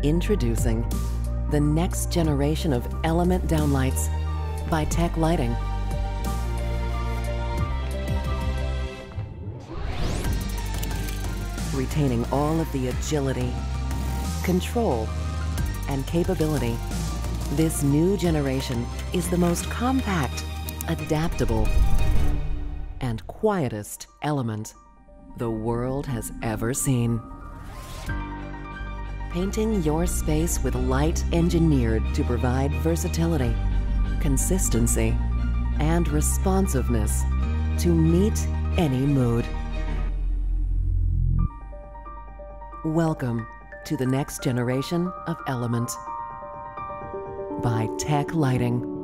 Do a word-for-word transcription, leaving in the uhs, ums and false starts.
Introducing the next generation of element downlights by Tech Lighting. Retaining all of the agility, control, and capability, this new generation is the most compact, adaptable, and quietest element the world has ever seen. Painting your space with light engineered to provide versatility, consistency, and responsiveness to meet any mood. Welcome to the next generation of element by Tech Lighting.